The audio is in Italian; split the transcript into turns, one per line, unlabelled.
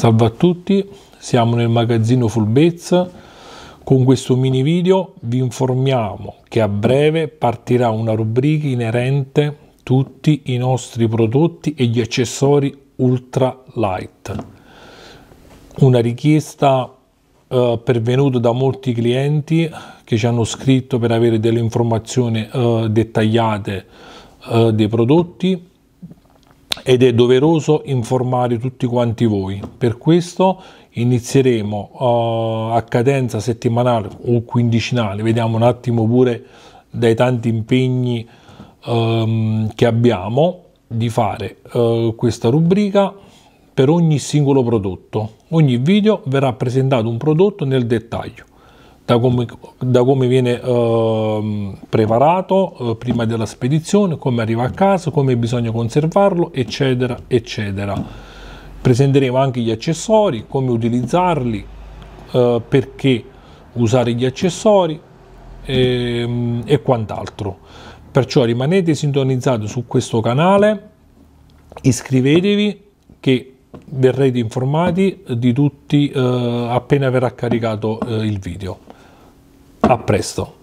Salve a tutti, siamo nel magazzino Fullbets. Con questo mini video vi informiamo che a breve partirà una rubrica inerente a tutti i nostri prodotti e gli accessori ultra light. Una richiesta pervenuta da molti clienti che ci hanno scritto per avere delle informazioni dettagliate dei prodotti, ed è doveroso informare tutti quanti voi. Per questo inizieremo a cadenza settimanale o quindicinale, vediamo un attimo pure dai tanti impegni che abbiamo, di fare questa rubrica per ogni singolo prodotto. Ogni video verrà presentato un prodotto nel dettaglio, da come viene preparato prima della spedizione, come arriva a casa, come bisogna conservarlo, eccetera eccetera. Presenteremo anche gli accessori, come utilizzarli, perché usare gli accessori e quant'altro. Perciò rimanete sintonizzati su questo canale, iscrivetevi che verrete informati di tutti appena verrà caricato il video. A presto!